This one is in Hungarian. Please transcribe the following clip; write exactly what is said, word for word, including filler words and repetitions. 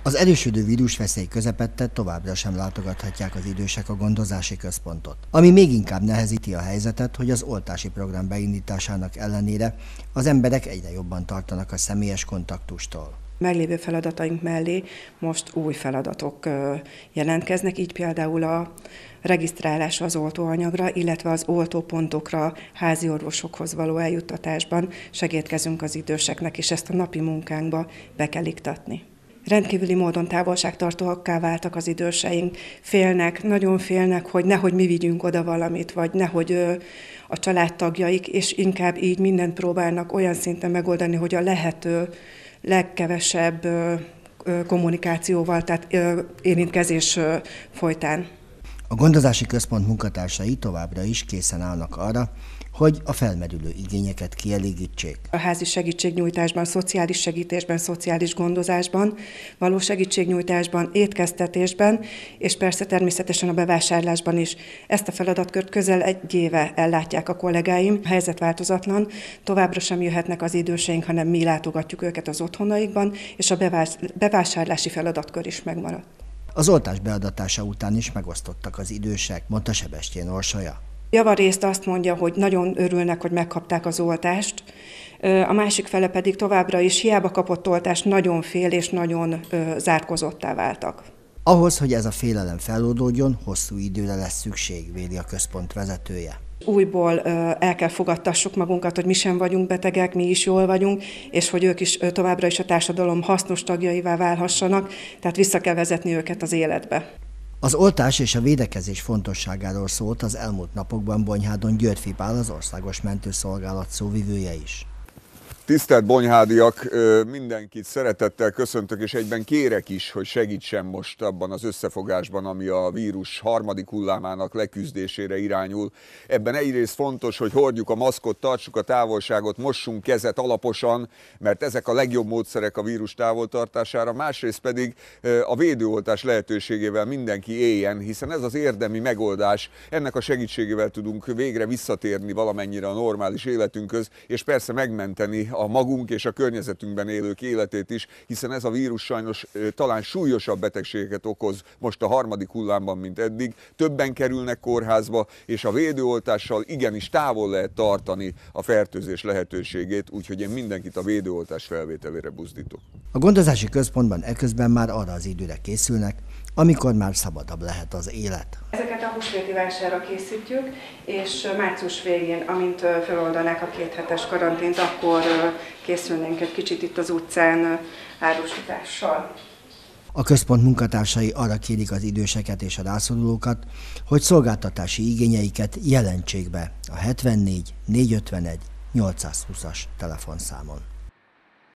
Az erősödő vírusveszély közepette továbbra sem látogathatják az idősek a gondozási központot. Ami még inkább nehezíti a helyzetet, hogy az oltási program beindításának ellenére az emberek egyre jobban tartanak a személyes kontaktustól. Meglévő feladataink mellé most új feladatok jelentkeznek, így például a regisztrálás az oltóanyagra, illetve az oltópontokra, házi orvosokhoz való eljuttatásban segítkezünk az időseknek, és ezt a napi munkánkba be kell iktatni. Rendkívüli módon távolságtartóakká váltak az időseink, félnek, nagyon félnek, hogy nehogy mi vigyünk oda valamit, vagy nehogy a családtagjaik, és inkább így mindent próbálnak olyan szinten megoldani, hogy a lehető legkevesebb kommunikációval, tehát érintkezés folytán. A gondozási központ munkatársai továbbra is készen állnak arra, hogy a felmerülő igényeket kielégítsék. A házi segítségnyújtásban, szociális segítésben, szociális gondozásban, való segítségnyújtásban, étkeztetésben, és persze természetesen a bevásárlásban is. Ezt a feladatkört közel egy éve ellátják a kollégáim. A helyzet változatlan, továbbra sem jöhetnek az időseink, hanem mi látogatjuk őket az otthonaikban, és a bevásárlási feladatkör is megmaradt. Az oltás beadatása után is megosztottak az idősek, mondta Sebestyén Orsolya. Javarészt azt mondja, hogy nagyon örülnek, hogy megkapták az oltást, a másik fele pedig továbbra is hiába kapott oltást, nagyon fél és nagyon zárkózottá váltak. Ahhoz, hogy ez a félelem feloldódjon, hosszú időre lesz szükség, véli a központ vezetője. Újból el kell fogadtassuk magunkat, hogy mi sem vagyunk betegek, mi is jól vagyunk, és hogy ők is továbbra is a társadalom hasznos tagjaivá válhassanak, tehát vissza kell vezetni őket az életbe. Az oltás és a védekezés fontosságáról szólt az elmúlt napokban Bonyhádon Györffy Pál, az Országos Mentőszolgálat szóvivője is. Tisztelt bonyhádiak, mindenkit szeretettel köszöntök, és egyben kérek is, hogy segítsen most abban az összefogásban, ami a vírus harmadik hullámának leküzdésére irányul. Ebben egyrészt fontos, hogy hordjuk a maszkot, tartsuk a távolságot, mossunk kezet alaposan, mert ezek a legjobb módszerek a vírus távoltartására, másrészt pedig a védőoltás lehetőségével mindenki éljen, hiszen ez az érdemi megoldás, ennek a segítségével tudunk végre visszatérni valamennyire a normális életünkhöz, és persze megmenteni a magunk és a környezetünkben élők életét is, hiszen ez a vírus sajnos talán súlyosabb betegségeket okoz most a harmadik hullámban, mint eddig. Többen kerülnek kórházba, és a védőoltással igenis távol lehet tartani a fertőzés lehetőségét, úgyhogy én mindenkit a védőoltás felvételére buzdítok. A gondozási központban eközben már arra az időre készülnek, amikor már szabadabb lehet az élet. Ezeket a húsvéti vásárra készítjük, és március végén, amint feloldanák a kéthetes karantént, akkor készülnénk egy kicsit itt az utcán árusítással. A központ munkatársai arra kérik az időseket és a rászorulókat, hogy szolgáltatási igényeiket jelentsék be a hetvennégy négyszázötvenegy nyolcszázhúszas telefonszámon.